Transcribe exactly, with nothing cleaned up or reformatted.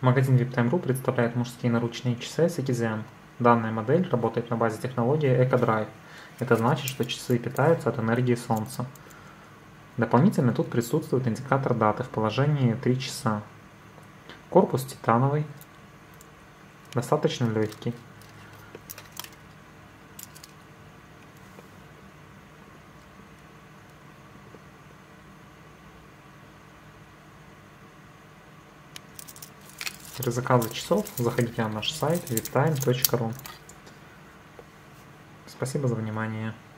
Магазин виптайм точка ру представляет мужские наручные часы Citizen. Данная модель работает на базе технологии EcoDrive. Это значит, что часы питаются от энергии солнца. Дополнительно тут присутствует индикатор даты в положении три часа. Корпус титановый, достаточно легкий. Для заказа часов заходите на наш сайт виптайм точка ру. Спасибо за внимание.